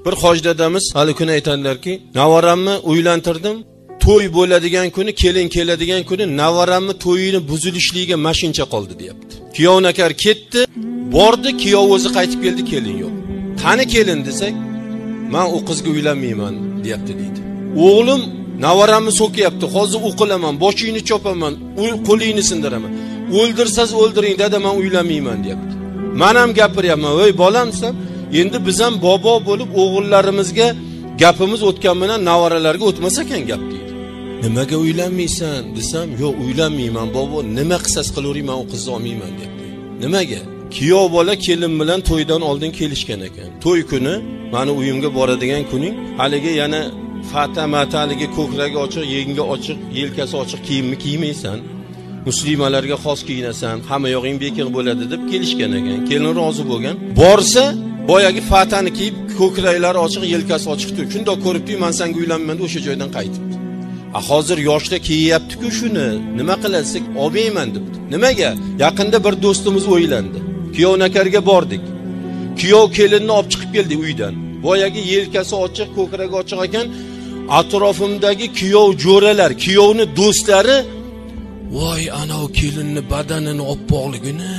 Bir hoji dadamiz hali kuni aytadilarki, navaramni uylantirdim. To'y bo'ladigan kuni, kelin keladigan kuni navaramni to'yini buzilishligiga mashincha qoldi, deyapti. Kuyovnakar ketdi, bordi, kuyov o'zi qaytib keldi, kelin yo'q. Qani kelin desak, men u qizga uylanmayman, deyapti deydi. O'g'lim navaramni so'kyapti, hozir o'qilaman, boshingni chopaman, qo'lingni sindiraman. O'ldirsangiz o'ldiring, dada, men uylanmayman, deyapti. Men ham gapiryapman, "Voy bolam" desam, endi biz ham bobo bo'lib o'g'illarimizga gapimiz o'tgan bilan navaralarga o'tmas ekan gap deydi. Nimaga uylanmaysan desam, "Yo'q, uylanmayman bobo, nima qilsas qilavering, men u qizni olmayman" deyapti. Nimaga? Kuyov bola kelin bilan to'ydan oldin kelishgan ekan. To'y kuni, meni uyimga boradigan kuning, haligi yana fata-mataligi ko'kragi ochiq, yengi ochiq, yelkasi ochiq kiyimni kiymaysan. Muslimalarga xos kiyinasan, hamma yog'ing bekiq bo'ladi deb kelishgan ekan. Kelin rozi bo'lgan. Borsa, boyagi fatani kiyib, ko'kraklari ochiq, yelkasi ochiq turib, shundoq ko'ribdi, "Men senga uylanmayman" deb o'sha joydan qaytibdi. Hozir yoshda kiyapti-ku shuni. Nima qilasiz? Olmayman debdi. Nimaga? Yaqinda bir do'stimiz o'ylandi. Kuyovnakarga bordik. Kuyov kelinni olib chiqib keldi uydan. Boyagi yelkasi ochiq, ko'kragi ochiq ekan. Atrofimdagi kuyov jo'ralar, kuyovni do'stlari, "Voy, ana o kelinni badanini oppoqligini,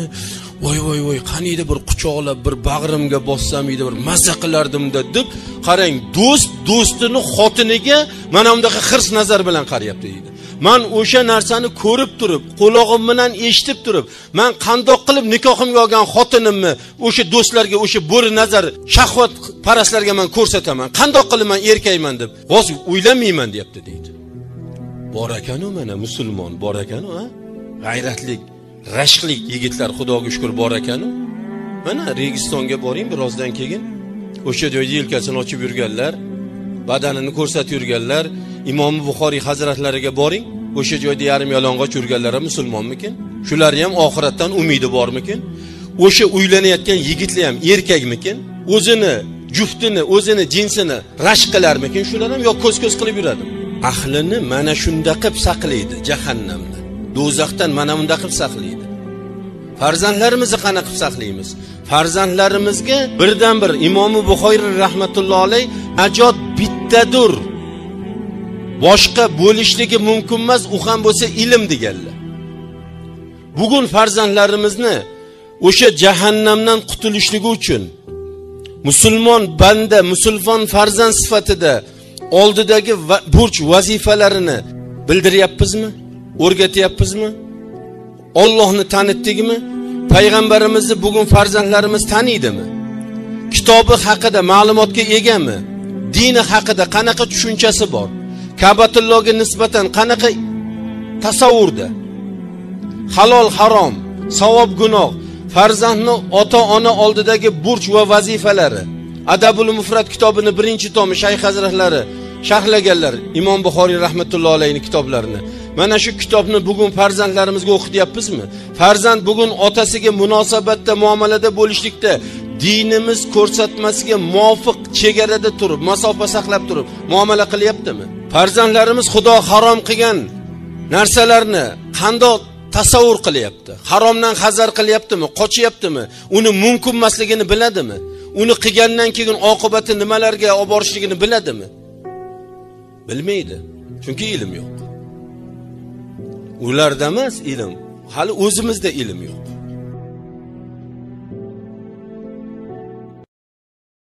voy, qaniydi bir quchoqlab, bir bag'rimga bossam edi, bir mazza qilardim" deb, qarang, do'stini xotiniga mana bundaqa xirs nazar bilan qarayapti deydi. Men o'sha narsani ko'rib turib, quloqim bilan eshitib turib, men qandoq qilib nikohimga olgan xotinimni o'sha do'stlarga, o'sha bo'ri nazar, shahvat parastlarga men ko'rsataman. Qandoq qilib men erkayman deb, "Hozir uylanmayman" deyapti deydi. Bor ekan-u mana musulmon, bor ekan-u, ha? G'ayratlik, rashqlik yigitlar Xudoga shukr bor ekan-u. Mana Registonga boring birozdan keyin. O'sha joyda yelkasini ochib yurganlar, badanini ko'rsatib yurganlar, Imom Buxoriy hazratlariga boring. O'sha joyda yarim yalang'och yurganlar ham musulmonmikin? Shular ham oxiratdan umidi bormikin? O'sha uylanayotgan yigitlar ham erkakmikin? O'zini, juftini, o'zini jinsini rashq qilarmikin? Shular ham yo ko'z-ko'z qilib yuradi. Ahlini mana shunda qilib saqlaydi jahannamda. Do'zaxdan mana bunda qilib saqlaydi. Farzandlarimizni qana qilib saqlaymiz? Farzandlarimizga birdan bir Imom Buxoriy rahmatullohi alayh najot bittadir. Boshqa bo'lishligi mumkin emas, u ham bo'lsa ilm deganlar. Bugun farzandlarimizni o'sha jahannamdan qutulishligi uchun musulmon banda, musulmon farzand sifatida oldidagi burch vazifalarini bildiryapmizmi? O'rgatyapmizmi? Allohni tanitdikmi? Payg'ambarimizni bugun farzandlarimiz taniydimi? Kitobi haqida ma'lumotga egami? Dini haqida qanaqa tushunchasi bor? Ka'batullohga nisbatan qanaqa tasavvurda? Halol, harom, savob, gunoh, farzandni ota-ona oldidagi burch va vazifalari. Adabul Mufrad kitobini birinchi tomi Shayx hazratlari sharhlaganlar, Imom Buxoriy rahmatullohi alayhi kitoblarini. Mana shu kitobni bugun farzandlarimizga o'qityapmizmi? Farzand bugun otasiga munosabatda, muomalada bo'lishlikda dinimiz ko'rsatmasiga muvofiq chegarada turib, masofa saqlab turib muomala qilyaptimi? Farzandlarimiz Xudo harom qilgan narsalarni qandoq tasavvur qilyapti? Haromdan hazar qilyaptimi? Qochyaptimi? Uni mumkin emasligini biladimi? Uni qilgandan keyin oqibati nimalarga olib borishligini biladimi? Bilmaydi. Chunki ilm yo'q. Ularda emas ilm, hali o'zimizda ilm yo'q.